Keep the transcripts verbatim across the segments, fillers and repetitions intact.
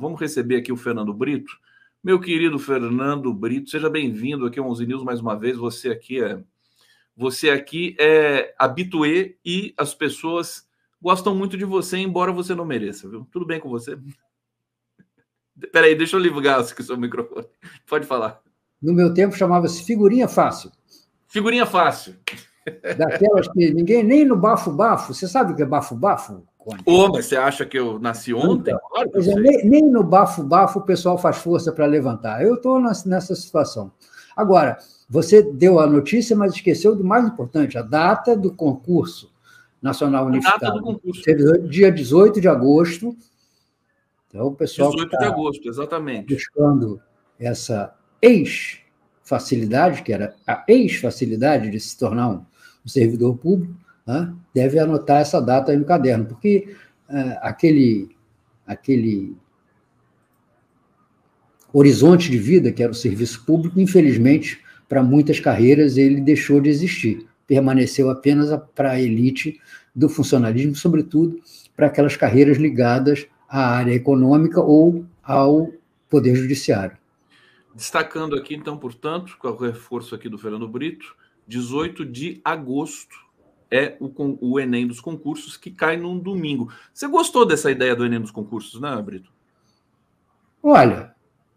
Vamos receber aqui o Fernando Brito. Meu querido Fernando Brito, seja bem-vindo aqui ao onze News mais uma vez. Você aqui é, você aqui é habitué e as pessoas gostam muito de você, embora você não mereça, viu? Tudo bem com você? Peraí, deixa eu ligar o seu microfone. Pode falar. No meu tempo chamava-se figurinha fácil. Figurinha fácil. Daquelas que ninguém, nem no bafo-bafo, você sabe o que é bafo-bafo? Ô, oh, mas você acha que eu nasci ontem? Então, claro que eu sei. Nem, nem no bafo-bafo o pessoal faz força para levantar. Eu estou nessa situação. Agora, você deu a notícia, mas esqueceu do mais importante, a data do concurso nacional unificado. A data do concurso. Dia dezoito de agosto. Então, o pessoal dezoito de agosto, exatamente. Buscando essa ex-facilidade, que era a ex-facilidade de se tornar um, um servidor público, né, deve anotar essa data aí no caderno, porque uh, aquele, aquele horizonte de vida, que era o serviço público, infelizmente, para muitas carreiras, ele deixou de existir. Permaneceu apenas para a elite do funcionalismo, sobretudo para aquelas carreiras ligadas à área econômica ou ao Poder Judiciário. Destacando aqui, então, portanto, com o reforço aqui do Fernando Brito, dezoito de agosto é o, o Enem dos concursos, que cai num domingo. Você gostou dessa ideia do Enem dos concursos, né, Brito? Olha,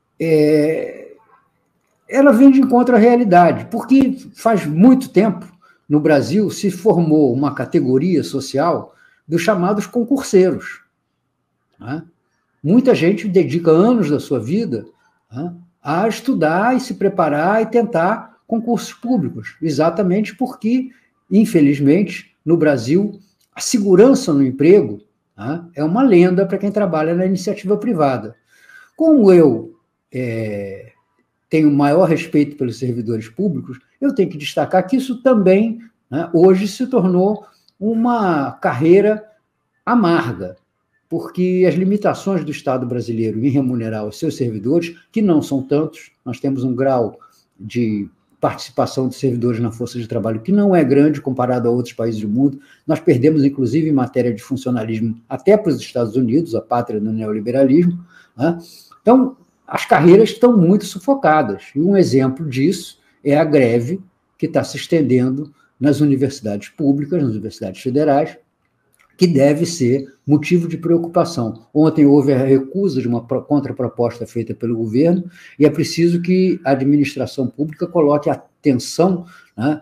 é... ela vem de encontro à realidade, porque faz muito tempo, no Brasil, se formou uma categoria social dos chamados concurseiros. Né? Muita gente dedica anos da sua vida, né, a estudar e se preparar e tentar concursos públicos, exatamente porque, infelizmente, no Brasil, a segurança no emprego, né, é uma lenda para quem trabalha na iniciativa privada. Como eu é, tenho maior respeito pelos servidores públicos, eu tenho que destacar que isso também, né, hoje se tornou uma carreira amarga, porque as limitações do Estado brasileiro em remunerar os seus servidores, que não são tantos, nós temos um grau de participação de servidores na força de trabalho que não é grande comparado a outros países do mundo, nós perdemos, inclusive, em matéria de funcionalismo, até para os Estados Unidos, a pátria do neoliberalismo, né? Então, as carreiras estão muito sufocadas, e um exemplo disso é a greve que está se estendendo nas universidades públicas, nas universidades federais, que deve ser motivo de preocupação. Ontem houve a recusa de uma contraproposta feita pelo governo e é preciso que a administração pública coloque atenção, né,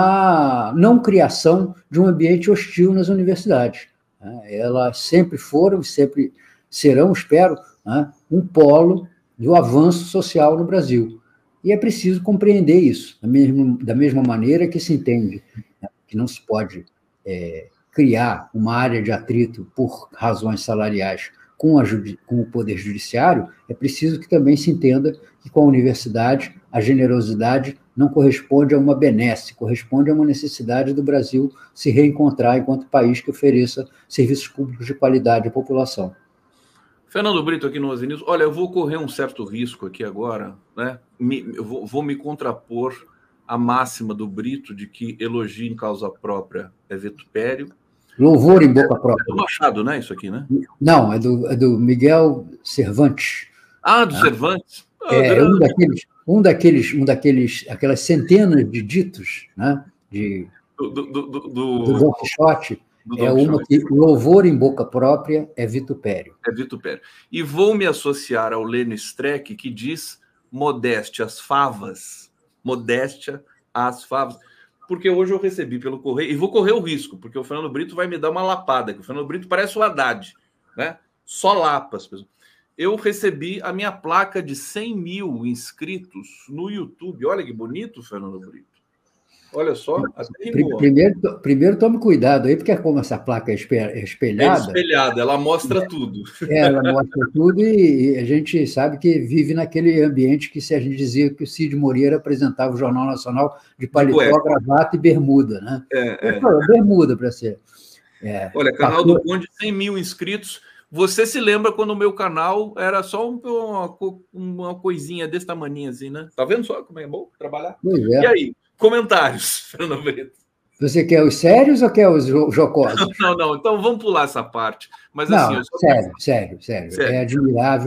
na não criação de um ambiente hostil nas universidades. Né? Elas sempre foram e sempre serão, espero, né, um polo do avanço social no Brasil. E é preciso compreender isso, da mesma, da mesma maneira que se entende, né, que não se pode... É, criar uma área de atrito por razões salariais com, a, com o Poder Judiciário, é preciso que também se entenda que com a universidade a generosidade não corresponde a uma benesse, corresponde a uma necessidade do Brasil se reencontrar enquanto país que ofereça serviços públicos de qualidade à população. Fernando Brito aqui no onze News. Olha, eu vou correr um certo risco aqui agora, né? Me, eu vou, vou me contrapor à máxima do Brito de que elogio em causa própria é vitupério. Louvor em boca própria. É do Machado, né? Isso aqui, né? Não, é do, é do Miguel Cervantes. Ah, do ah. Cervantes? Ah, é um daqueles, um daqueles, um daqueles, aquelas centenas de ditos, né? De, do, do, do, do, do Dom Quixote. Do é Dom uma que louvor em boca própria é vitupério. É vitupério. E vou me associar ao Lênin Streck, que diz modéstia às favas, modéstia às favas. Porque hoje eu recebi pelo correio, e vou correr o risco, porque o Fernando Brito vai me dar uma lapada, que o Fernando Brito parece o Haddad, né? Só lapas. Eu recebi a minha placa de cem mil inscritos no YouTube. Olha que bonito, Fernando Brito. Olha só. Primeiro, primeiro tome cuidado aí, porque como essa placa é espelhada... É espelhada, ela mostra tudo. É, ela mostra tudo e a gente sabe que vive naquele ambiente que se a gente dizia que o Cid Moreira apresentava o Jornal Nacional de paletó, de gravata e bermuda, né? É, é. Bermuda, para ser. É, Olha, canal do Conde, cem mil inscritos. Você se lembra quando o meu canal era só um, uma, uma coisinha desse tamanho assim, né? Tá vendo só como é bom trabalhar? Pois é. E aí? Comentários, Fernando Brito. Você quer os sérios ou quer os jocosos? Não, não, então vamos pular essa parte. Mas, não, assim, eu só... sério, sério, sério, sério. É admirável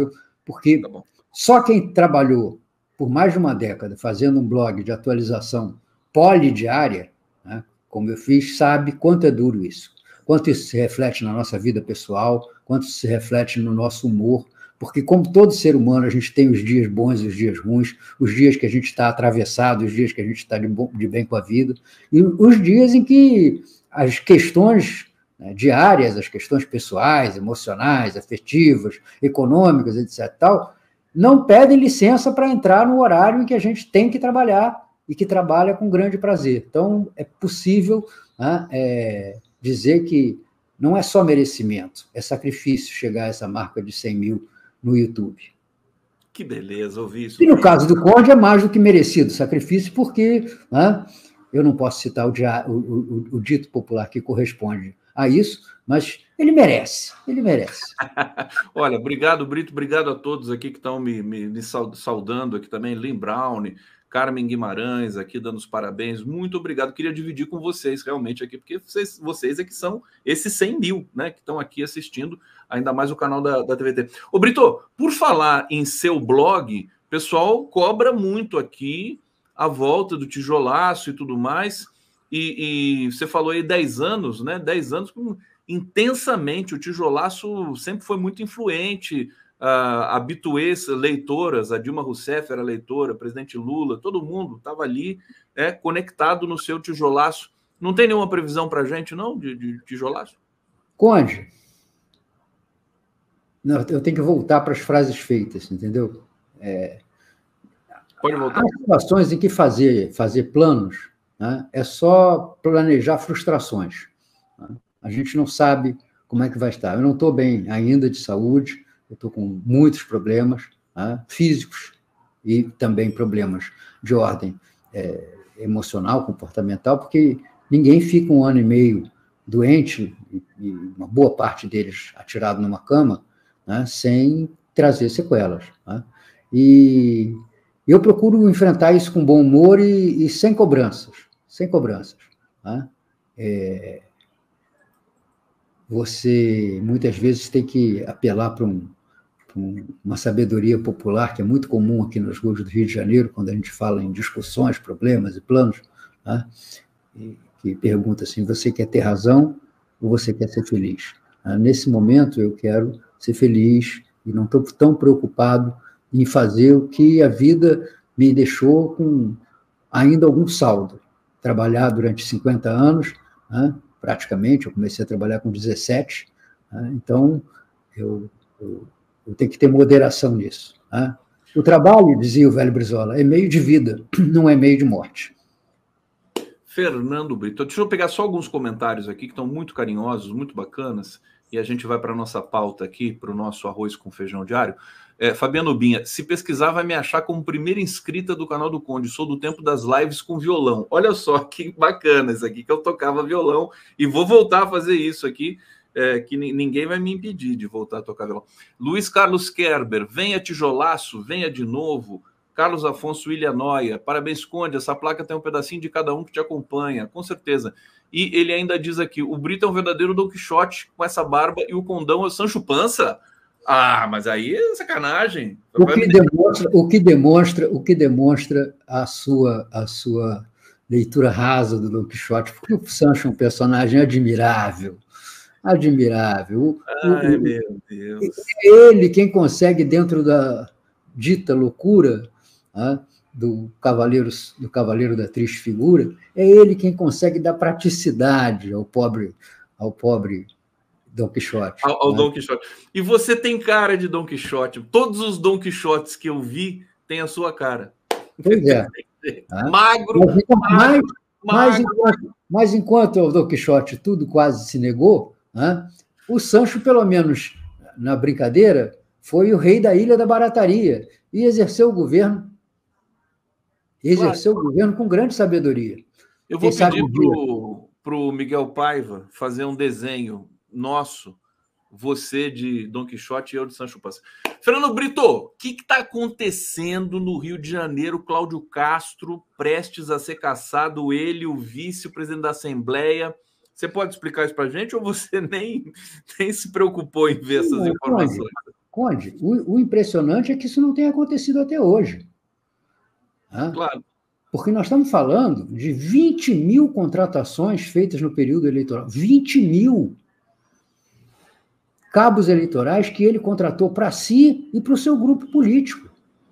porque tá só quem trabalhou por mais de uma década fazendo um blog de atualização polidiária, né, como eu fiz, sabe quanto é duro isso, quanto isso se reflete na nossa vida pessoal, quanto isso se reflete no nosso humor, porque como todo ser humano, a gente tem os dias bons e os dias ruins, os dias que a gente está atravessado, os dias que a gente está de, de bem com a vida, e os dias em que as questões, né, diárias, as questões pessoais, emocionais, afetivas, econômicas, etc, tal, não pedem licença para entrar no horário em que a gente tem que trabalhar e que trabalha com grande prazer. Então, é possível, né, é, dizer que não é só merecimento, é sacrifício chegar a essa marca de cem mil no YouTube. Que beleza, ouvir isso. E no caso do Conde é mais do que merecido, sacrifício, porque, né, eu não posso citar o, dia, o, o, o dito popular que corresponde a isso, mas ele merece, ele merece. Olha, obrigado, Brito, obrigado a todos aqui que estão me, me, me saudando aqui também, Lynn Brown, Carmen Guimarães aqui dando os parabéns, muito obrigado, queria dividir com vocês realmente aqui, porque vocês, vocês é que são esses cem mil, né, que estão aqui assistindo, ainda mais o canal da, da T V T. Ô Brito, por falar em seu blog, o pessoal cobra muito aqui a volta do tijolaço e tudo mais, e, e você falou aí dez anos, né, dez anos com intensamente, o tijolaço sempre foi muito influente, uh, habituês, leitoras, a Dilma Rousseff era leitora, o presidente Lula, todo mundo estava ali, é, conectado no seu tijolaço. Não tem nenhuma previsão para a gente, não, de, de tijolaço? Conde, não, eu tenho que voltar para as frases feitas, entendeu? É, Pode voltar. Há situações em que fazer, fazer planos, né, é só planejar frustrações. Né? A gente não sabe como é que vai estar. Eu não estou bem ainda de saúde, eu estou com muitos problemas, né, físicos e também problemas de ordem é, emocional, comportamental, porque ninguém fica um ano e meio doente, e, e uma boa parte deles atirado numa cama, né, sem trazer sequelas. Né? E eu procuro enfrentar isso com bom humor e, e sem cobranças, sem cobranças. Né? É, você, muitas vezes, tem que apelar para um, um, uma sabedoria popular que é muito comum aqui nas ruas do Rio de Janeiro, quando a gente fala em discussões, problemas e planos, né? E, que pergunta assim, você quer ter razão ou você quer ser feliz? Né? Nesse momento, eu quero ser feliz e não estou tão preocupado em fazer o que a vida me deixou com ainda algum saldo. Trabalhar durante cinquenta anos, né? Praticamente, eu comecei a trabalhar com dezessete, né? Então eu, eu, eu tenho que ter moderação nisso. Né? O trabalho, dizia o velho Brizola, é meio de vida, não é meio de morte. Fernando Brito, deixa eu pegar só alguns comentários aqui que estão muito carinhosos, muito bacanas, e a gente vai para a nossa pauta aqui, para o nosso arroz com feijão diário. É, Fabiano Binha, se pesquisar vai me achar como primeira inscrita do canal do Conde, sou do tempo das lives com violão. Olha só que bacana isso aqui, que eu tocava violão, e vou voltar a fazer isso aqui, é, que ninguém vai me impedir de voltar a tocar violão. Luiz Carlos Kerber, venha tijolaço, venha de novo. Carlos Afonso William Noia, parabéns, Conde, essa placa tem um pedacinho de cada um que te acompanha, com certeza. E ele ainda diz aqui, o Brito é um verdadeiro Don Quixote com essa barba e o Condão é o Sancho Panza. Ah, mas aí é sacanagem. O que demonstra, o que demonstra, o que demonstra a sua, a sua leitura rasa do Don Quixote, porque o Sancho é um personagem admirável, admirável. Ai, o, meu Deus. É ele quem consegue, dentro da dita loucura, né, do, cavaleiro, do cavaleiro da triste figura, é ele quem consegue dar praticidade ao pobre, ao pobre Don Quixote. Ao, ao né? Don Quixote. E você tem cara de Don Quixote. Todos os Don Quixotes que eu vi têm a sua cara. Pois é. Magro, mas, magro, mas, mas, enquanto, mas enquanto o Don Quixote tudo quase se negou, né, o Sancho, pelo menos na brincadeira, foi o rei da Ilha da Barataria e exerceu o governo, exerceu claro. o governo com grande sabedoria. Eu vou Quem pedir para o Miguel Paiva fazer um desenho nosso, você de Don Quixote e eu de Sancho Panza. Fernando Brito, o que está acontecendo no Rio de Janeiro? Cláudio Castro prestes a ser cassado, ele, o vice, o presidente da Assembleia. Você pode explicar isso para a gente ou você nem, nem se preocupou em ver essas Não, informações? Conde, o, o impressionante é que isso não tem acontecido até hoje. Né? Claro. Porque nós estamos falando de vinte mil contratações feitas no período eleitoral. vinte mil cabos eleitorais que ele contratou para si e para o seu grupo político.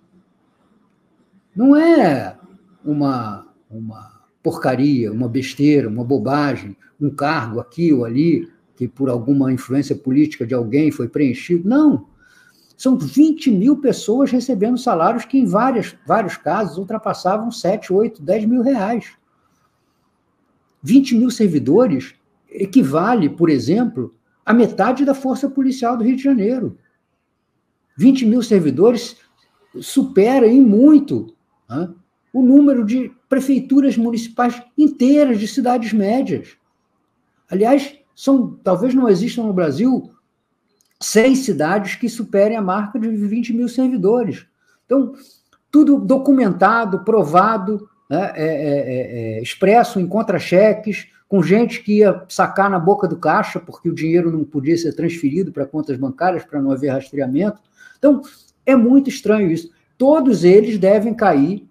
Não é uma, uma porcaria, uma besteira, uma bobagem, um cargo aqui ou ali, que por alguma influência política de alguém foi preenchido. Não. São vinte mil pessoas recebendo salários que, em várias, vários casos, ultrapassavam sete, oito, dez mil reais. vinte mil servidores equivale, por exemplo, a metade da força policial do Rio de Janeiro. vinte mil servidores supera em muito, né, o número de prefeituras municipais inteiras de cidades médias. Aliás, são, talvez não existam no Brasil seis cidades que superem a marca de vinte mil servidores. Então, tudo documentado, provado, né, é, é, é, expresso em contra-cheques, com gente que ia sacar na boca do caixa, porque o dinheiro não podia ser transferido para contas bancárias, para não haver rastreamento. Então, é muito estranho isso. Todos eles devem cair,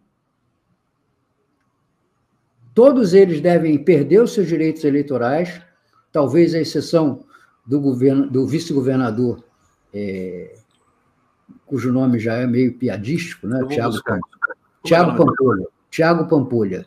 todos eles devem perder os seus direitos eleitorais, talvez a exceção do, governo, do vice-governador, é, cujo nome já é meio piadístico, né? Tiago Tiago Pampolha. Tiago Pampolha.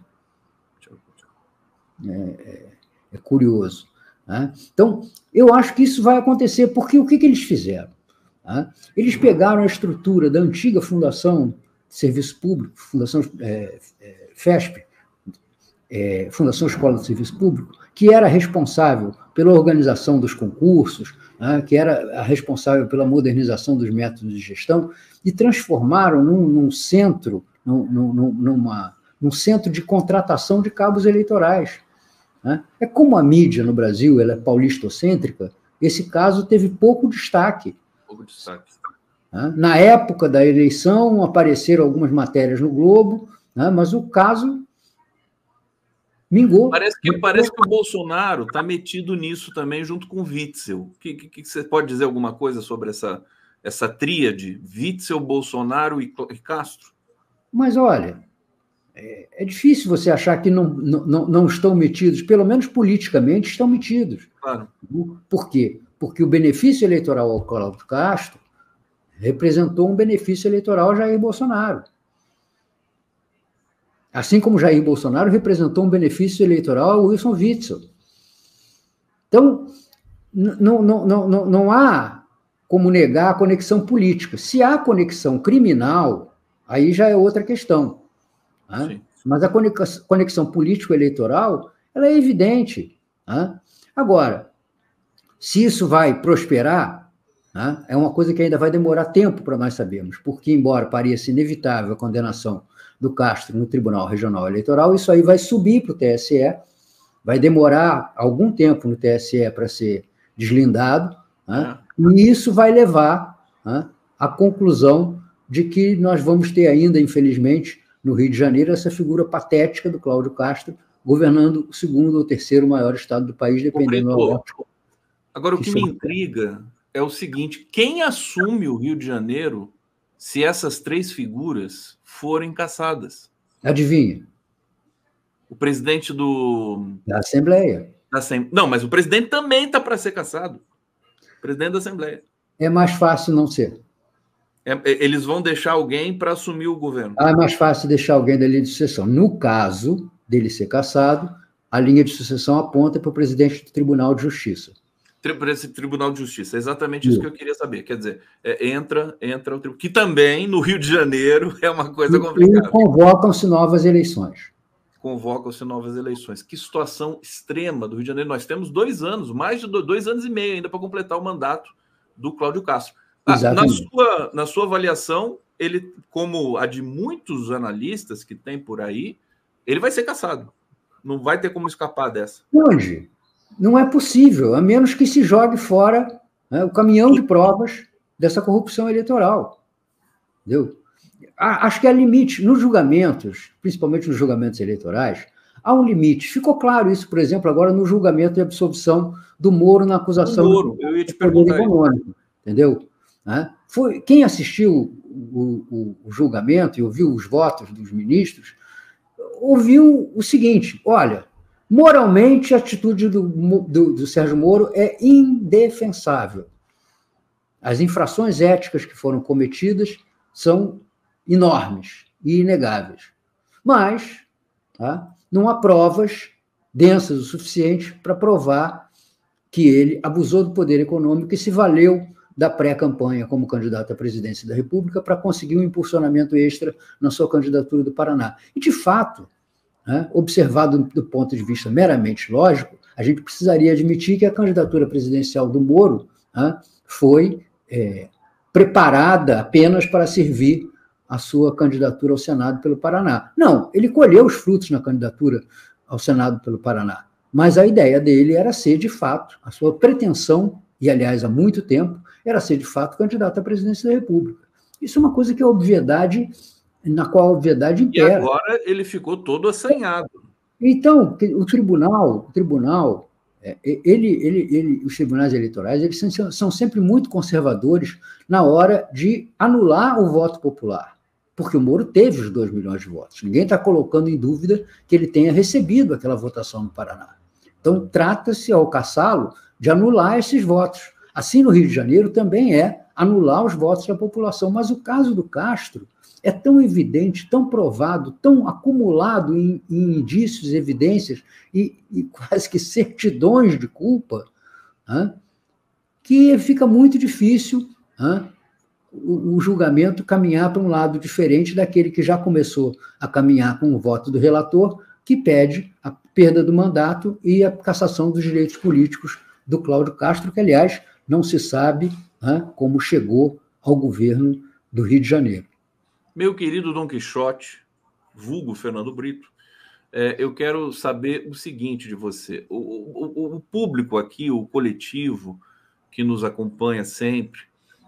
É, é, é curioso. Né? Então, eu acho que isso vai acontecer, porque o que, que eles fizeram? Né? Eles pegaram a estrutura da antiga Fundação de Serviço Público, Fundação é, é, FESP, é, Fundação Escola de Serviço Público, que era responsável pela organização dos concursos, né, que era a responsável pela modernização dos métodos de gestão, e transformaram num, num centro, num, num, numa, num centro de contratação de cabos eleitorais. Né? É como a mídia no Brasil ela é paulistocêntrica, esse caso teve pouco destaque. Pouco destaque. Né? Na época da eleição, apareceram algumas matérias no Globo, né, mas o caso mingou. Parece que, parece que o Bolsonaro está metido nisso também, junto com o Witzel. Que, que, que você pode dizer alguma coisa sobre essa, essa tríade, Witzel, Bolsonaro e, e Castro? Mas, olha, é, é difícil você achar que não, não, não estão metidos, pelo menos politicamente estão metidos. Claro. Por quê? Porque o benefício eleitoral ao Cláudio Castro representou um benefício eleitoral ao Jair Bolsonaro. Assim como Jair Bolsonaro representou um benefício eleitoral ao Wilson Witzel. Então, não, não, não, não, não há como negar a conexão política. Se há conexão criminal, aí já é outra questão. Né? Mas a conexão político-eleitoral ela é evidente. Né? Agora, se isso vai prosperar, né, é uma coisa que ainda vai demorar tempo para nós sabermos, porque, embora pareça inevitável a condenação do Castro no Tribunal Regional Eleitoral, isso aí vai subir para o T S E, vai demorar algum tempo no T S E para ser deslindado, né? E isso vai levar, né, à conclusão de que nós vamos ter ainda, infelizmente, no Rio de Janeiro, essa figura patética do Cláudio Castro governando o segundo ou terceiro maior estado do país, dependendo da ótica. Agora, o que me intriga é o seguinte, quem assume o Rio de Janeiro se essas três figuras forem cassadas? Adivinha? O presidente do... Da Assembleia. Da Assem... Não, mas o presidente também está para ser cassado. O presidente da Assembleia. É mais fácil não ser. É, eles vão deixar alguém para assumir o governo. Ah, é mais fácil deixar alguém da linha de sucessão. No caso dele ser cassado, a linha de sucessão aponta para o presidente do Tribunal de Justiça. Para esse Tribunal de Justiça. É exatamente isso que eu queria saber. Quer dizer, é, entra, entra o tribunal, que também no Rio de Janeiro é uma coisa complicada. E convocam-se novas eleições. Convocam-se novas eleições. Que situação extrema do Rio de Janeiro. Nós temos dois anos, mais de dois anos e meio ainda para completar o mandato do Cláudio Castro. Ah, na, sua, na sua avaliação, ele, como a de muitos analistas que tem por aí, ele vai ser cassado. Não vai ter como escapar dessa. Onde? Não é possível, a menos que se jogue fora, né, o caminhão de provas dessa corrupção eleitoral. Entendeu? Acho que há limite. Nos julgamentos, principalmente nos julgamentos eleitorais, há um limite. Ficou claro isso, por exemplo, agora no julgamento de absolvição do Moro na acusação do Moro, eu ia te perguntar econômico. Entendeu? né? Foi, quem assistiu o, o, o julgamento e ouviu os votos dos ministros, ouviu o seguinte: olha, moralmente a atitude do, do, do Sérgio Moro é indefensável. As infrações éticas que foram cometidas são enormes e inegáveis. Mas, tá, não há provas densas o suficiente para provar que ele abusou do poder econômico e se valeu da pré-campanha como candidato à presidência da República para conseguir um impulsionamento extra na sua candidatura do Paraná. E, de fato, né, observado do ponto de vista meramente lógico, a gente precisaria admitir que a candidatura presidencial do Moro, né, foi é, preparada apenas para servir a sua candidatura ao Senado pelo Paraná. Não, ele colheu os frutos na candidatura ao Senado pelo Paraná, mas a ideia dele era ser, de fato, a sua pretensão, e, aliás, há muito tempo, era ser, de fato, candidato à presidência da República. Isso é uma coisa que é obviedade, na qual a obviedade impera. E agora ele ficou todo assanhado. Então, o tribunal, o tribunal ele, ele, ele, os tribunais eleitorais, eles são, são sempre muito conservadores na hora de anular o voto popular, porque o Moro teve os dois milhões de votos. Ninguém está colocando em dúvida que ele tenha recebido aquela votação no Paraná. Então, trata-se, ao caçá-lo, de anular esses votos. Assim, no Rio de Janeiro, também é anular os votos da população. Mas o caso do Castro é tão evidente, tão provado, tão acumulado em, em indícios, evidências e, e quase que certidões de culpa, né, que fica muito difícil, né, o, o julgamento caminhar para um lado diferente daquele que já começou a caminhar com o voto do relator, que pede a perda do mandato e a cassação dos direitos políticos do Cláudio Castro, que, aliás, não se sabe, né, como chegou ao governo do Rio de Janeiro. Meu querido Dom Quixote, vulgo Fernando Brito, é, eu quero saber o seguinte de você. O, o, o público aqui, o coletivo que nos acompanha sempre,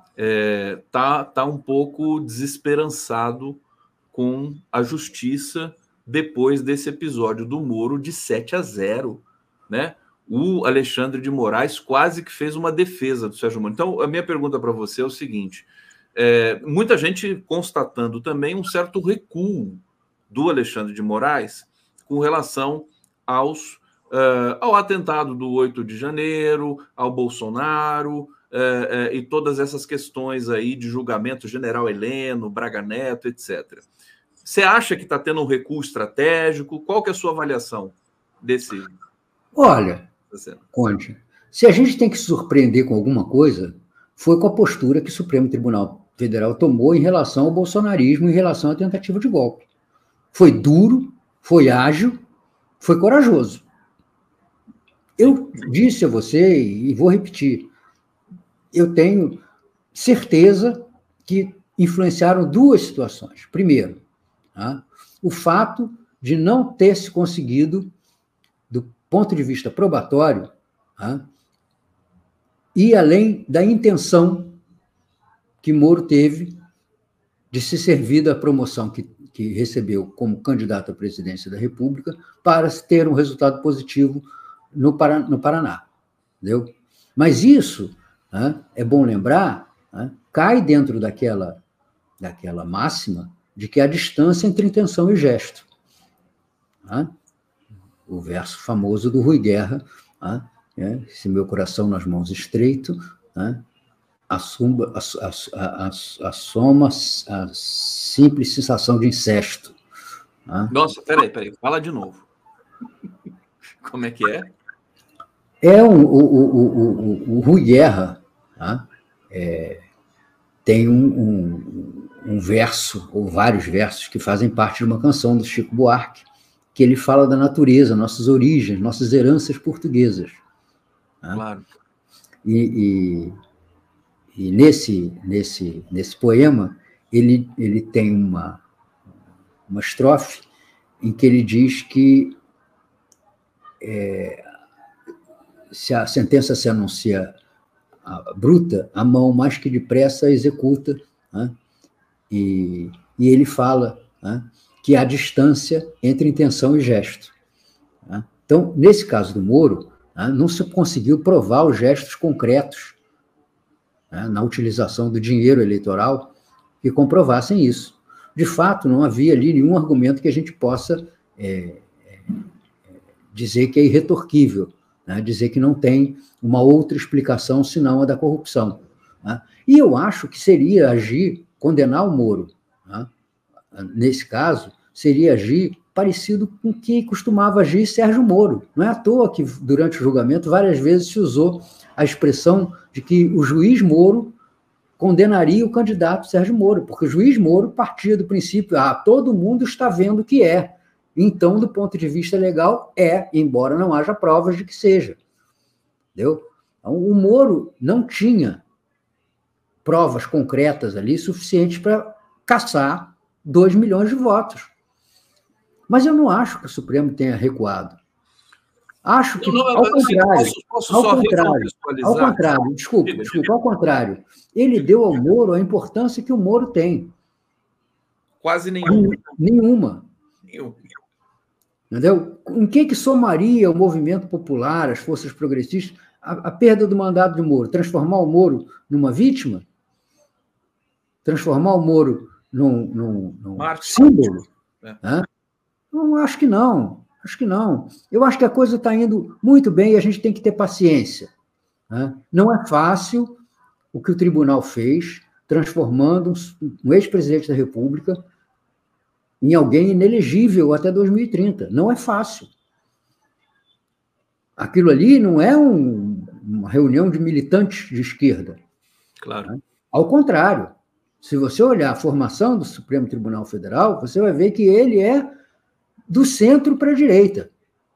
é, tá, tá um pouco desesperançado com a justiça depois desse episódio do Moro de sete a zero, né? O Alexandre de Moraes quase que fez uma defesa do Sérgio Moro. Então, a minha pergunta para você é o seguinte: é, muita gente constatando também um certo recuo do Alexandre de Moraes com relação aos, uh, ao atentado do oito de janeiro, ao Bolsonaro, uh, uh, e todas essas questões aí de julgamento, General Heleno, Braga Neto, etcétera. Você acha que está tendo um recuo estratégico? Qual que é a sua avaliação desse? Olha, Conde, se a gente tem que se surpreender com alguma coisa, foi com a postura que o Supremo Tribunal Federal tomou em relação ao bolsonarismo, em relação à tentativa de golpe. Foi duro, foi ágil, foi corajoso. Eu disse a você, e vou repetir, eu tenho certeza que influenciaram duas situações. Primeiro, tá, o fato de não ter se conseguido, do ponto de vista probatório, tá, ir além da intenção que Moro teve de se servir da promoção que, que recebeu como candidato à presidência da República para ter um resultado positivo no, Paraná, no Paraná, entendeu? Mas isso, né, é bom lembrar, né, cai dentro daquela, daquela máxima de que há distância entre intenção e gesto. Né? O verso famoso do Rui Guerra, né, é, se meu coração nas mãos estreito, né, a, suma, a, a, a, a soma a simples sensação de incesto. Né? Nossa, peraí, peraí, fala de novo. Como é que é? É um, o, o, o, o Rui Guerra, tá? é, tem um, um, um verso, ou vários versos, que fazem parte de uma canção do Chico Buarque, que ele fala da natureza, nossas origens, nossas heranças portuguesas. Tá? Claro. E, e, e nesse, nesse, nesse poema, ele, ele tem uma, uma estrofe em que ele diz que é, se a sentença se anuncia bruta, a mão mais que depressa executa, né? e, e ele fala, né, que há distância entre intenção e gesto. Né? Então, nesse caso do Moro, né, não se conseguiu provar os gestos concretos né, na utilização do dinheiro eleitoral, que comprovassem isso. De fato, não havia ali nenhum argumento que a gente possa é, é, dizer que é irretorquível, né, dizer que não tem uma outra explicação senão a da corrupção. Né? E eu acho que seria agir, condenar o Moro, né, nesse caso, seria agir parecido com o que costumava agir Sérgio Moro. Não é à toa que, durante o julgamento, várias vezes se usou a expressão de que o juiz Moro condenaria o candidato Sérgio Moro, porque o juiz Moro partia do princípio, ah, todo mundo está vendo que é. Então, do ponto de vista legal, é, embora não haja provas de que seja. Entendeu? Então, o Moro não tinha provas concretas ali suficientes para caçar dois milhões de votos. Mas eu não acho que o Supremo tenha recuado. Acho que, não, não, ao contrário, posso, posso ao, contrário ao contrário, desculpa, diga, desculpa, diga. ao contrário, ele deu ao Moro a importância que o Moro tem. Quase nenhuma. Nenhuma. Nenhuma. Entendeu? Em que que somaria o movimento popular, as forças progressistas, a, a perda do mandato de Moro? Transformar o Moro numa vítima? Transformar o Moro num, num, num símbolo? É. Não, acho que não. Acho que não. Eu acho que a coisa está indo muito bem e a gente tem que ter paciência. Né? Não é fácil o que o tribunal fez, transformando um ex-presidente da República em alguém inelegível até dois mil e trinta. Não é fácil. Aquilo ali não é um, uma reunião de militantes de esquerda. Claro. Né? Ao contrário, se você olhar a formação do Supremo Tribunal Federal, você vai ver que ele é do centro para a direita.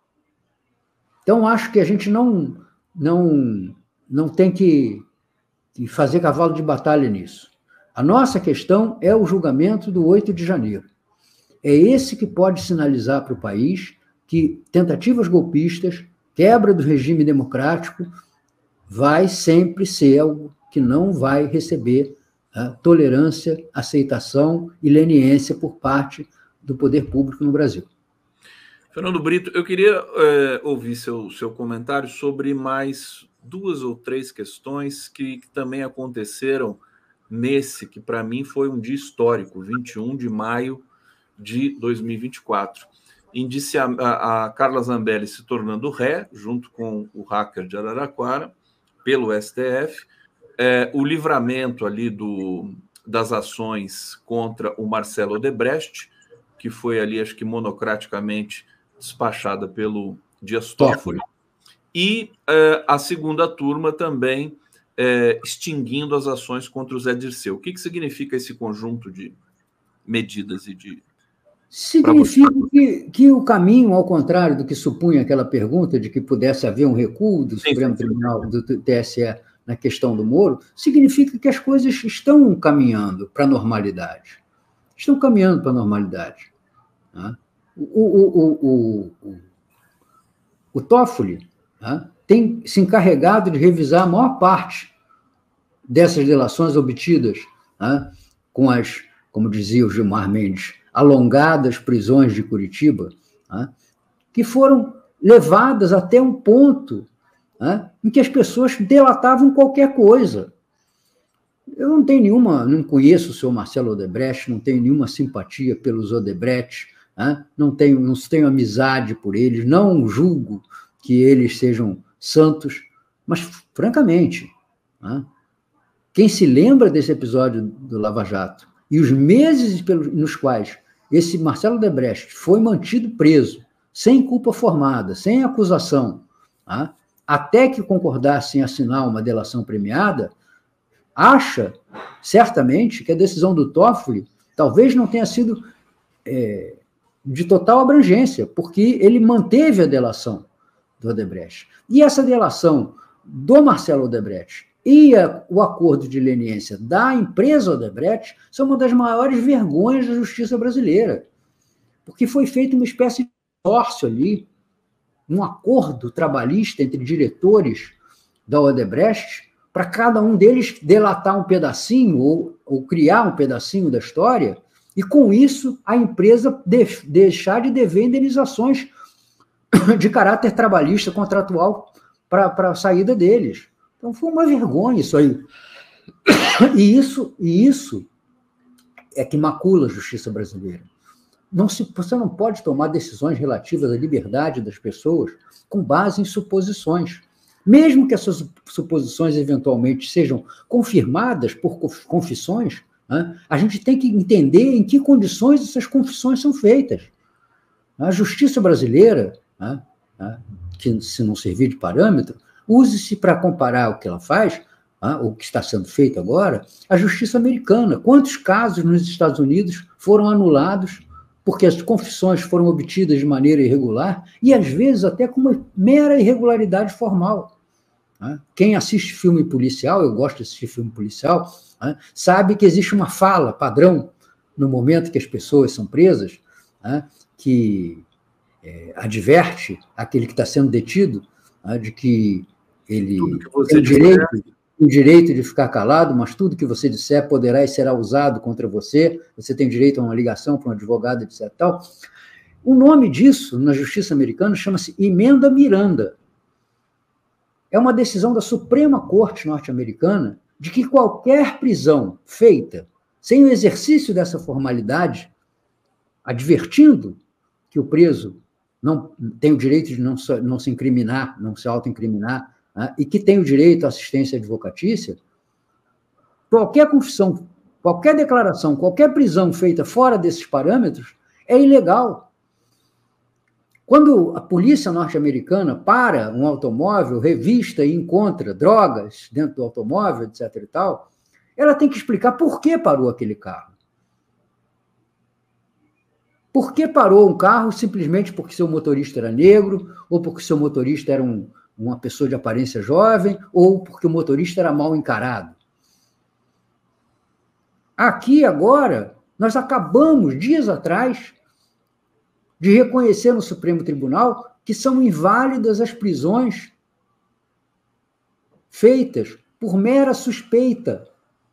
Então, acho que a gente não, não, não tem que, que fazer cavalo de batalha nisso. A nossa questão é o julgamento do oito de janeiro. É esse que pode sinalizar para o país que tentativas golpistas, quebra do regime democrático, vai sempre ser algo que não vai receber a tolerância, aceitação e leniência por parte do poder público no Brasil. Fernando Brito, eu queria é, ouvir seu, seu comentário sobre mais duas ou três questões que, que também aconteceram nesse, que para mim foi um dia histórico, vinte e um de maio de dois mil e vinte e quatro. Indicia a, a Carla Zambelli se tornando ré, junto com o hacker de Araraquara, pelo S T F, é, o livramento ali do, das ações contra o Marcelo Odebrecht, que foi ali, acho que monocraticamente despachada pelo Dias Toffoli, e é, a segunda turma também é, extinguindo as ações contra o Zé Dirceu. O que, que significa esse conjunto de medidas e de... Significa que, que o caminho, ao contrário do que supunha aquela pergunta de que pudesse haver um recuo do sim, Supremo sim, sim. Tribunal, do T S E na questão do Moro, significa que as coisas estão caminhando para a normalidade. Estão caminhando para a normalidade. Né? O, o, o, o, o Toffoli, né, tem se encarregado de revisar a maior parte dessas delações obtidas, né, com as, como dizia o Gilmar Mendes, alongadas prisões de Curitiba, né, que foram levadas até um ponto, né, em que as pessoas delatavam qualquer coisa. Eu não tenho nenhuma, não conheço o senhor Marcelo Odebrecht, não tenho nenhuma simpatia pelos Odebrecht, né? não, tenho, não tenho amizade por eles, não julgo que eles sejam santos, mas, francamente, né? Quem se lembra desse episódio do Lava Jato e os meses pelos, nos quais esse Marcelo Odebrecht foi mantido preso, sem culpa formada, sem acusação, né? Até que concordasse em assinar uma delação premiada, acha, certamente, que a decisão do Toffoli talvez não tenha sido é, de total abrangência, porque ele manteve a delação do Odebrecht. E essa delação do Marcelo Odebrecht e a, o acordo de leniência da empresa Odebrecht são uma das maiores vergonhas da justiça brasileira, porque foi feita uma espécie de consórcio ali, um acordo trabalhista entre diretores da Odebrecht, para cada um deles delatar um pedacinho ou, ou criar um pedacinho da história, e com isso a empresa de, deixar de dever indenizações de caráter trabalhista contratual para a saída deles. Então foi uma vergonha isso aí. E isso, e isso é que macula a justiça brasileira. Não se, você não pode tomar decisões relativas à liberdade das pessoas com base em suposições. Mesmo que essas suposições eventualmente sejam confirmadas por confissões, né, a gente tem que entender em que condições essas confissões são feitas. A justiça brasileira, né, que se não servir de parâmetro, use-se para comparar o que ela faz, né, o que está sendo feito agora, a justiça americana. Quantos casos nos Estados Unidos foram anulados porque as confissões foram obtidas de maneira irregular e, às vezes, até com uma mera irregularidade formal. Quem assiste filme policial, eu gosto de assistir filme policial, sabe que existe uma fala padrão no momento que as pessoas são presas, que é, adverte aquele que está sendo detido de que ele que tem o direito, o direito de ficar calado, mas tudo que você disser poderá e será usado contra você, você tem direito a uma ligação para um advogado, etcétera. Tal. O nome disso, na justiça americana, chama-se emenda Miranda. É uma decisão da Suprema Corte norte-americana de que qualquer prisão feita sem o exercício dessa formalidade, advertindo que o preso não tem o direito de não, não se incriminar, não se autoincriminar, né, e que tem o direito à assistência advocatícia, qualquer confissão, qualquer declaração, qualquer prisão feita fora desses parâmetros é ilegal. Quando a polícia norte-americana para um automóvel, revista e encontra drogas dentro do automóvel, etcétera e tal, ela tem que explicar por que parou aquele carro. Por que parou um carro simplesmente porque seu motorista era negro, ou porque seu motorista era um, uma pessoa de aparência jovem, ou porque o motorista era mal encarado? Aqui, agora, nós acabamos, dias atrás, de reconhecer no Supremo Tribunal que são inválidas as prisões feitas por mera suspeita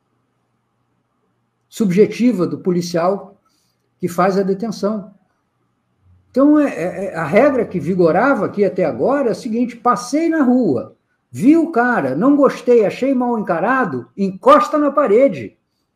subjetiva do policial que faz a detenção. Então, é, é, a regra que vigorava aqui até agora é a seguinte: passei na rua, vi o cara, não gostei, achei mal encarado, encosta na parede.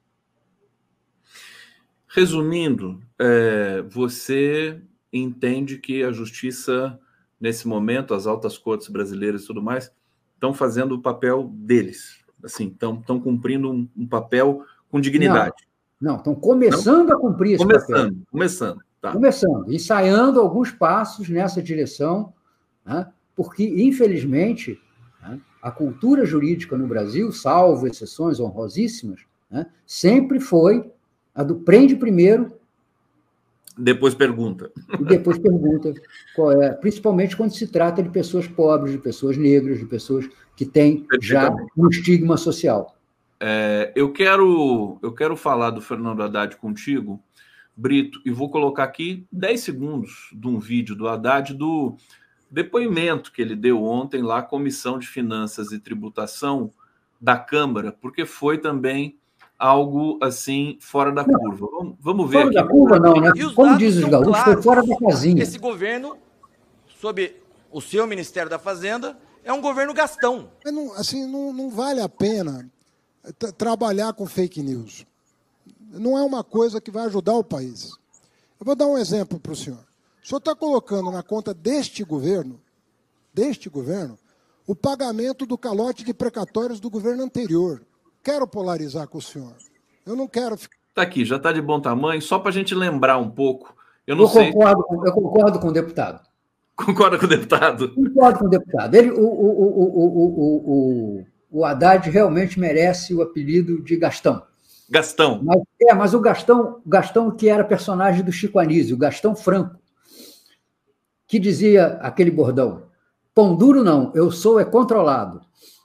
Resumindo, é, você entende que a justiça, nesse momento, as altas cortes brasileiras e tudo mais, estão fazendo o papel deles, assim, estão, estão cumprindo um, um papel com dignidade. Não, estão começando não? a cumprir esse começando, papel. Começando, tá. Começando, ensaiando alguns passos nessa direção, né, porque, infelizmente, né, a cultura jurídica no Brasil, salvo exceções honrosíssimas, né, sempre foi a do prende primeiro, depois pergunta. E depois pergunta qual é, principalmente quando se trata de pessoas pobres, de pessoas negras, de pessoas que têm já um estigma social. É, eu, quero, eu quero falar do Fernando Haddad contigo, Brito, e vou colocar aqui dez segundos de um vídeo do Haddad, do depoimento que ele deu ontem lá à Comissão de Finanças e Tributação da Câmara, porque foi também algo assim fora da não, curva. Vamos, vamos ver fora aqui. da curva não, né? Como diz os gaúchos, claros, foi fora da casinha. Esse governo, sob o seu Ministério da Fazenda, é um governo gastão. Não, assim, não, não vale a pena trabalhar com fake news. Não é uma coisa que vai ajudar o país. Eu vou dar um exemplo para o senhor. O senhor está colocando na conta deste governo, deste governo, o pagamento do calote de precatórios do governo anterior. Quero polarizar com o senhor. Eu não quero... Está aqui, já está de bom tamanho, só para a gente lembrar um pouco. Eu não eu sei... Concordo, eu concordo com o deputado. Concorda com o deputado? Concordo com o deputado. Ele, o, o, o, o, o, o, o Haddad realmente merece o apelido de Gastão. Gastão. Mas, é, mas o Gastão, Gastão que era personagem do Chico Anísio, o Gastão Franco, que dizia aquele bordão: pão duro não, eu sou é controlado.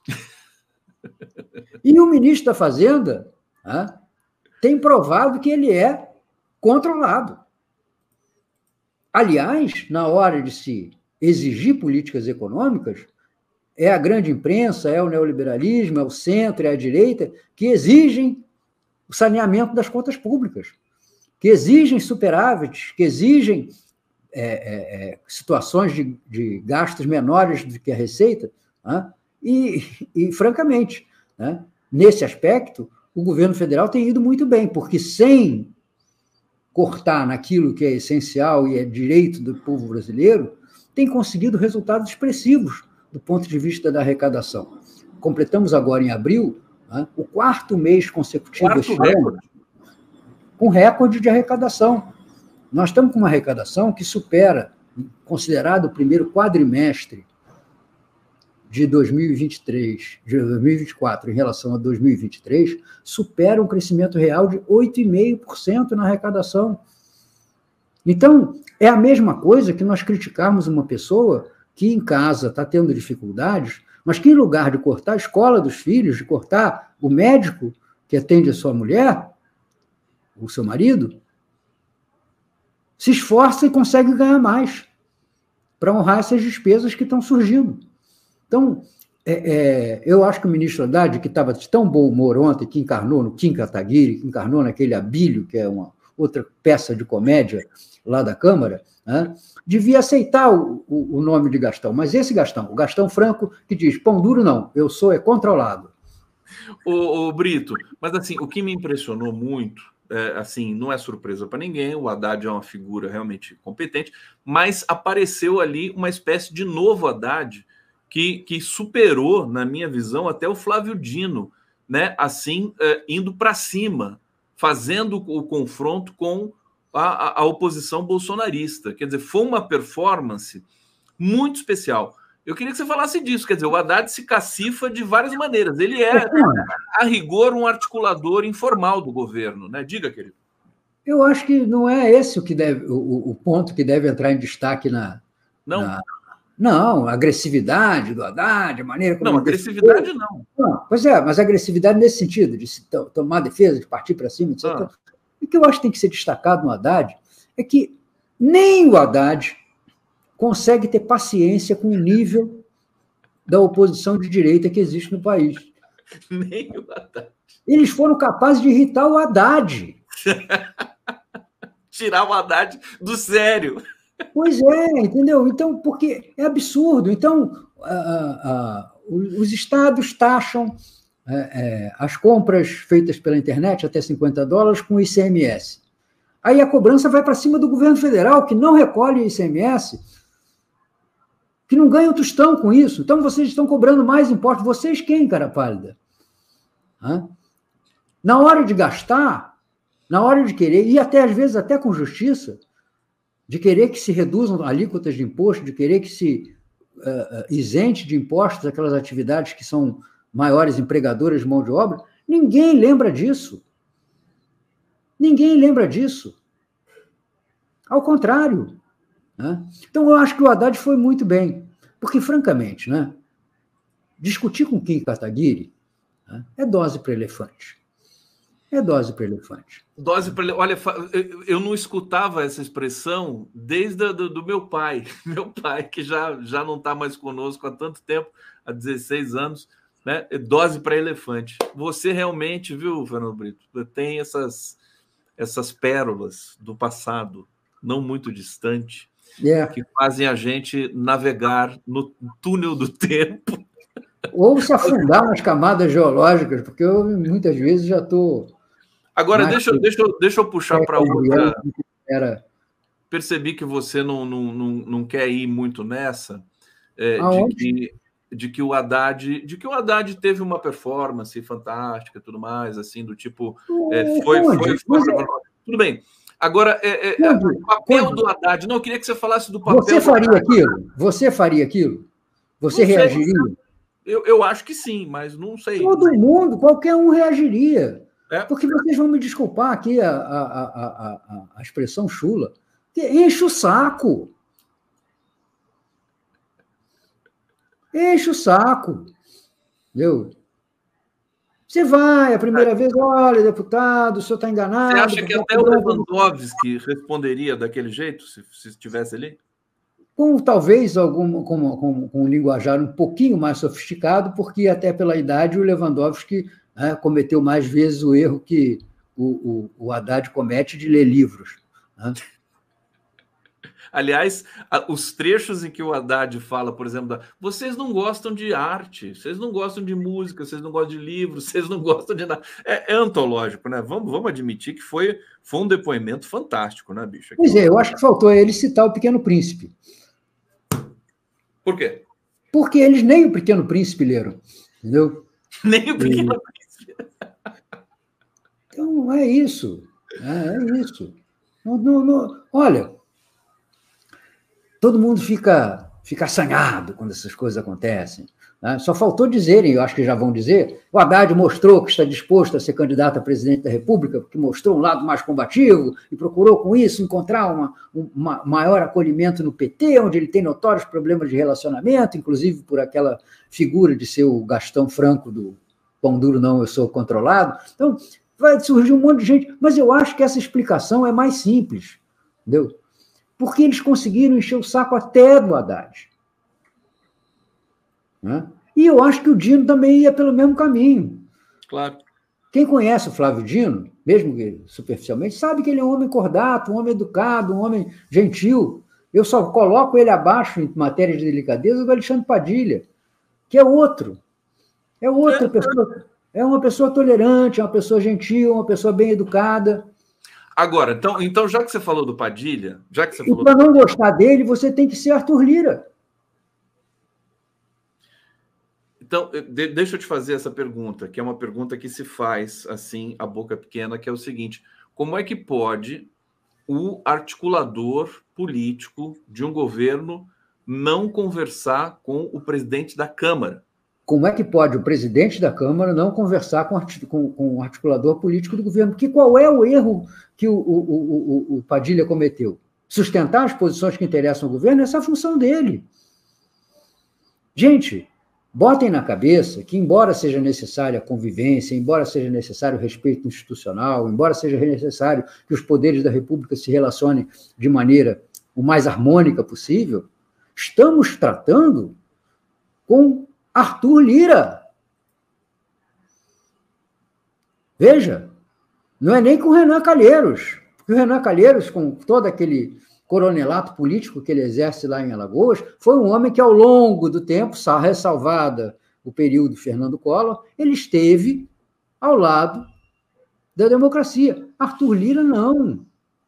E o ministro da Fazenda, né, tem provado que ele é controlado. Aliás, na hora de se exigir políticas econômicas, é a grande imprensa, é o neoliberalismo, é o centro, é a direita, que exigem o saneamento das contas públicas, que exigem superávites, que exigem é, é, é, situações de, de gastos menores do que a receita, né? e, e, francamente, né, nesse aspecto, o governo federal tem ido muito bem, porque sem cortar naquilo que é essencial e é direito do povo brasileiro, tem conseguido resultados expressivos do ponto de vista da arrecadação. Completamos agora, em abril, né, o quarto mês consecutivo Quarto este recorde. ano, com recorde de arrecadação. Nós estamos com uma arrecadação que supera, considerado o primeiro quadrimestre de dois mil e vinte e três, de dois mil e vinte e quatro em relação a dois mil e vinte e três, supera um crescimento real de oito vírgula cinco por cento na arrecadação. Então, é a mesma coisa que nós criticarmos uma pessoa que em casa está tendo dificuldades, mas que em lugar de cortar a escola dos filhos, de cortar o médico que atende a sua mulher, o seu marido, se esforça e consegue ganhar mais para honrar essas despesas que estão surgindo. Então, é, é, eu acho que o ministro Haddad, que estava de tão bom humor ontem, que encarnou no Kim Kataguiri, que encarnou naquele Abílio, que é uma outra peça de comédia lá da Câmara, né, devia aceitar o, o, o nome de Gastão. Mas esse Gastão, o Gastão Franco, que diz, pão duro não, eu sou é controlado. Ô, ô Brito, mas assim, o que me impressionou muito, é, assim, não é surpresa para ninguém, o Haddad é uma figura realmente competente, mas apareceu ali uma espécie de novo Haddad, Que, que superou, na minha visão, até o Flávio Dino, né? Assim, é, indo para cima, fazendo o confronto com a, a oposição bolsonarista. Quer dizer, foi uma performance muito especial. Eu queria que você falasse disso. Quer dizer, o Haddad se cacifa de várias maneiras. Ele é, a rigor, um articulador informal do governo, né? Diga, querido. Eu acho que não é esse o, que deve, o, o ponto que deve entrar em destaque na... Não. Na... Não, a agressividade do Haddad, a maneira como... Não, agressividade não. não. Pois é, mas a agressividade nesse sentido, de se tomar defesa, de partir para cima, etcétera. Ah. O que eu acho que tem que ser destacado no Haddad é que nem o Haddad consegue ter paciência com o nível da oposição de direita que existe no país. Nem o Haddad. Eles foram capazes de irritar o Haddad. Tirar o Haddad do sério. Pois é, entendeu? Então, porque é absurdo. Então, a, a, os estados taxam é, é, as compras feitas pela internet até cinquenta dólares com I C M S. Aí a cobrança vai para cima do governo federal, que não recolhe I C M S, que não ganha um tostão com isso. Então, vocês estão cobrando mais impostos. Vocês quem, cara pálida? Hã? Na hora de gastar, na hora de querer, e até às vezes até com justiça, de querer que se reduzam alíquotas de imposto, de querer que se uh, isente de impostos aquelas atividades que são maiores empregadoras de mão de obra, ninguém lembra disso. Ninguém lembra disso. Ao contrário. Né? Então, eu acho que o Haddad foi muito bem, porque, francamente, né, discutir com Kim Kataguiri, né, é dose para elefante. É dose para elefante. Dose para Olha, eu não escutava essa expressão desde a, do, do meu pai. Meu pai, que já, já não está mais conosco há tanto tempo, há dezesseis anos, né? Dose para elefante. Você realmente, viu, Fernando Brito, tem essas, essas pérolas do passado, não muito distante, yeah, que fazem a gente navegar no túnel do tempo. Ou se afundar nas camadas geológicas, porque eu muitas vezes já estou... Agora, deixa, que... deixa, deixa eu puxar para outra... Era... Percebi que você não, não, não, não quer ir muito nessa, é, de, que, de que o Haddad, de que o Haddad teve uma performance fantástica e tudo mais, assim, do tipo... É, foi, foi, foi, foi, tudo bem. Agora, é, é, o papel Onde? do Haddad... Não, eu queria que você falasse do papel Você faria do aquilo? Você faria aquilo? Você não reagiria? Sei, eu, eu acho que sim, mas não sei. Todo mundo, qualquer um reagiria. É. Porque vocês vão me desculpar aqui a, a, a, a, a expressão chula, que enche o saco. Enche o saco. Entendeu? Você vai, a primeira é. vez, olha, deputado, o senhor está enganado. Você acha que até o Lewandowski responderia daquele jeito, se, se estivesse ali? Com talvez algum, com, com, com um linguajar um pouquinho mais sofisticado, porque até pela idade o Lewandowski... É, cometeu mais vezes o erro que o, o, o Haddad comete de ler livros. Né? Aliás, os trechos em que o Haddad fala, por exemplo, da, vocês não gostam de arte, vocês não gostam de música, vocês não gostam de livros, vocês não gostam de nada. É, é antológico, né? Vamos, vamos admitir que foi, foi um depoimento fantástico, né, bicho? Pois é, eu acho que faltou ele citar o Pequeno Príncipe. Por quê? Porque eles nem o Pequeno Príncipe leram, entendeu? Nem o Pequeno e... Príncipe. Então, é isso. É, é isso. Não, não, não. Olha, todo mundo fica, fica assanhado quando essas coisas acontecem. Né? Só faltou dizerem, eu acho que já vão dizer, o Haddad mostrou que está disposto a ser candidato a presidente da República, porque mostrou um lado mais combativo e procurou, com isso, encontrar uma, um uma maior acolhimento no P T, onde ele tem notórios problemas de relacionamento, inclusive por aquela figura de ser o Gastão Franco do Pão Duro Não, Eu Sou Controlado. Então, vai surgir um monte de gente, mas eu acho que essa explicação é mais simples, entendeu? Porque eles conseguiram encher o saco até do Haddad. Né? E eu acho que o Dino também ia pelo mesmo caminho. Claro. Quem conhece o Flávio Dino, mesmo que superficialmente, sabe que ele é um homem cordato, um homem educado, um homem gentil. Eu só coloco ele abaixo, em matéria de delicadeza, do Alexandre Padilha, que é outro. É outra pessoa. É uma pessoa tolerante, é uma pessoa gentil, uma pessoa bem educada. Agora, então, então já que você falou do Padilha, já que você e falou para do... não gostar dele, você tem que ser Arthur Lira. Então, de, deixa eu te fazer essa pergunta, que é uma pergunta que se faz, assim, a boca pequena, que é o seguinte: como é que pode o articulador político de um governo não conversar com o presidente da Câmara? Como é que pode o presidente da Câmara não conversar com, com, com o articulador político do governo? Porque qual é o erro que o, o, o, o Padilha cometeu? Sustentar as posições que interessam ao governo, essa é a função dele. Gente, botem na cabeça que, embora seja necessária a convivência, embora seja necessário o respeito institucional, embora seja necessário que os poderes da República se relacionem de maneira o mais harmônica possível, estamos tratando com Arthur Lira. Veja, não é nem com o Renan Calheiros, porque o Renan Calheiros, com todo aquele coronelato político que ele exerce lá em Alagoas, foi um homem que, ao longo do tempo, ressalvada o período Fernando Collor, ele esteve ao lado da democracia. Arthur Lira, não.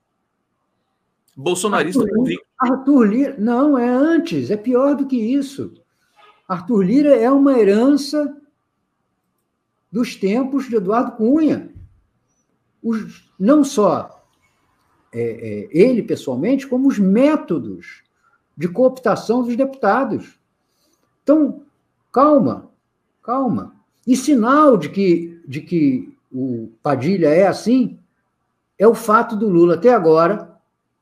Bolsonarista Arthur, convicto. Arthur Lira, não, é antes, é pior do que isso. Arthur Lira é uma herança dos tempos de Eduardo Cunha. Os, não só é, é, ele pessoalmente, como os métodos de cooptação dos deputados. Então, calma, calma. E sinal de que, de que o Padilha é assim é o fato do Lula, até agora,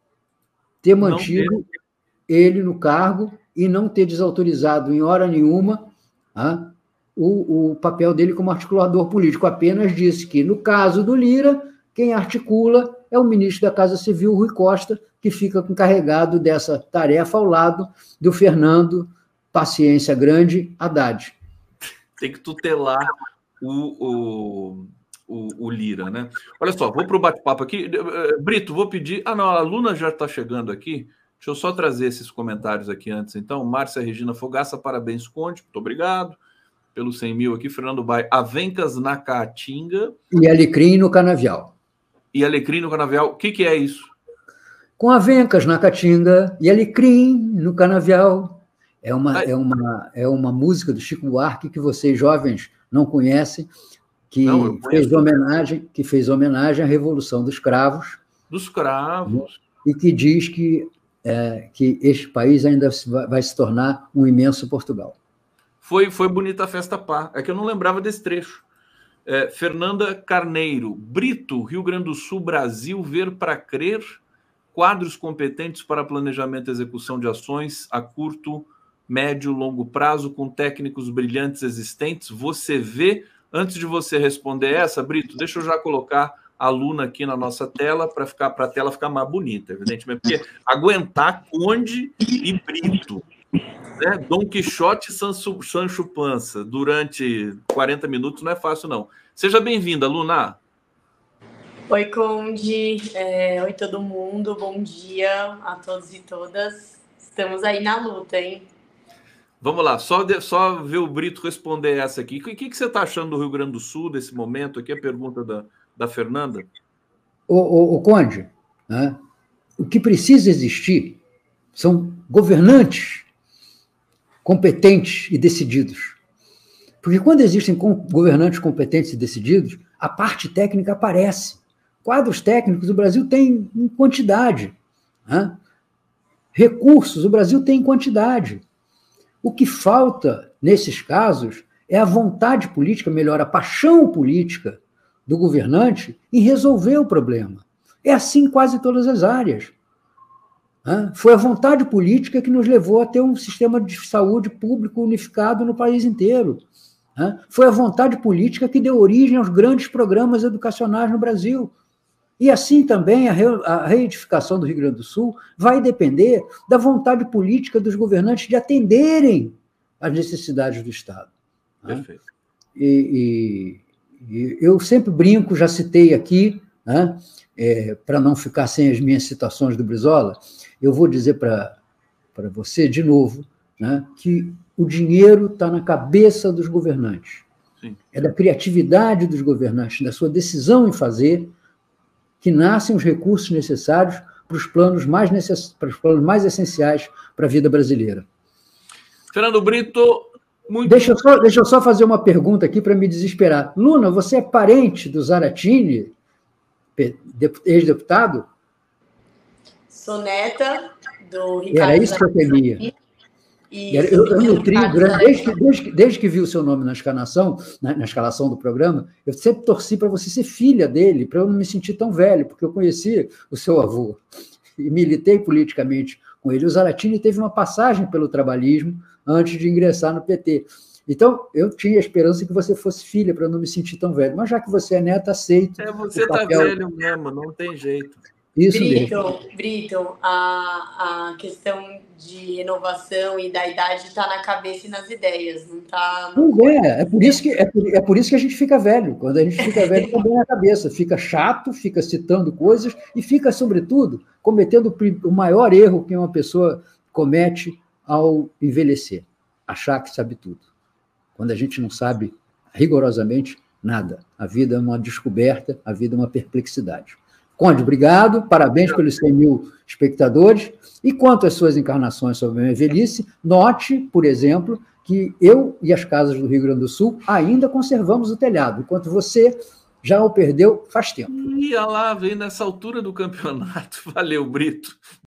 ter mantido ele no cargo e não ter desautorizado em hora nenhuma ah, o, o papel dele como articulador político. Apenas disse que, no caso do Lira, quem articula é o ministro da Casa Civil, Rui Costa, que fica encarregado dessa tarefa ao lado do Fernando, paciência grande, Haddad. Tem que tutelar o, o, o, o Lira, né? Olha só, vou para o bate-papo aqui. Brito, vou pedir... Ah, não, a Luna já está chegando aqui. Deixa eu só trazer esses comentários aqui antes, então. Márcia Regina Fogaça, parabéns, Conde. Muito obrigado pelos cem mil aqui. Fernando Baia, Avencas na Caatinga. E Alecrim no Canavial. E Alecrim no Canavial. O que, que é isso? Com Avencas na Caatinga e Alecrim no Canavial. É uma, é, uma, é uma música do Chico Buarque que vocês, jovens, não conhecem, que, não, fez, homenagem, que fez homenagem à Revolução dos Cravos. Dos Cravos. E que diz que É, que este país ainda vai se tornar um imenso Portugal. Foi, foi bonita a festa pá. É que eu não lembrava desse trecho. É, Fernanda Carneiro. Brito, Rio Grande do Sul, Brasil, ver para crer, quadros competentes para planejamento e execução de ações a curto, médio, longo prazo, com técnicos brilhantes existentes. Você vê, antes de você responder essa, Brito, deixa eu já colocar a Luna aqui na nossa tela para ficar para a tela ficar mais bonita, evidentemente, porque aguentar Conde e Brito, né? Dom Quixote e Sancho, Sancho Panza durante quarenta minutos não é fácil, não. Seja bem-vinda, Luna. Oi, Conde. É, oi, todo mundo. Bom dia a todos e todas. Estamos aí na luta, hein? Vamos lá, só, de, só ver o Brito responder essa aqui. O que, que você está achando do Rio Grande do Sul, desse momento aqui? A pergunta da, da Fernanda. O, o, o Conde, né? O que precisa existir são governantes competentes e decididos. Porque quando existem governantes competentes e decididos, a parte técnica aparece. Quadros técnicos o Brasil tem em quantidade. Né? Recursos o Brasil tem em quantidade. O que falta, nesses casos, é a vontade política, melhor, a paixão política do governante em resolver o problema. É assim em quase todas as áreas. Foi a vontade política que nos levou a ter um sistema de saúde público unificado no país inteiro. Foi a vontade política que deu origem aos grandes programas educacionais no Brasil. E assim também a reedificação do Rio Grande do Sul vai depender da vontade política dos governantes de atenderem às necessidades do Estado. Perfeito. E, e, e eu sempre brinco, já citei aqui, né, é, para não ficar sem as minhas citações do Brizola, eu vou dizer para você de novo, né, que o dinheiro está na cabeça dos governantes. Sim. É da criatividade dos governantes, da sua decisão em fazer, que nascem os recursos necessários para os planos mais, necess... para os planos mais essenciais para a vida brasileira. Fernando Brito, muito... Deixa eu só, deixa eu só fazer uma pergunta aqui para me desesperar. Luna, você é parente do Zaratini, ex-deputado? Sou neta do Ricardo. Era isso que eu temia. E eu, eu nutri grande, desde que, desde, que, desde que vi o seu nome na escalação, na, na escalação do programa, eu sempre torci para você ser filha dele, para eu não me sentir tão velho, porque eu conheci o seu avô e militei politicamente com ele. O Zaratini teve uma passagem pelo trabalhismo antes de ingressar no P T. Então, eu tinha a esperança que você fosse filha, para eu não me sentir tão velho. Mas já que você é neta, aceito. É, você está velho mesmo, não tem jeito. Isso Brito, mesmo. Brito, a, a questão de renovação e da idade está na cabeça e nas ideias, não está... Pois é, é por, isso que, é, por, é por isso que a gente fica velho. Quando a gente fica velho, também na cabeça. Fica chato, fica citando coisas e fica, sobretudo, cometendo o maior erro que uma pessoa comete ao envelhecer. Achar que sabe tudo. Quando a gente não sabe rigorosamente nada. A vida é uma descoberta, a vida é uma perplexidade. Conde, obrigado, parabéns pelos cem mil espectadores. E quanto às suas encarnações sobre a minha velhice, note, por exemplo, que eu e as casas do Rio Grande do Sul ainda conservamos o telhado, enquanto você já o perdeu faz tempo. Ia lá, vem nessa altura do campeonato. Valeu, Brito.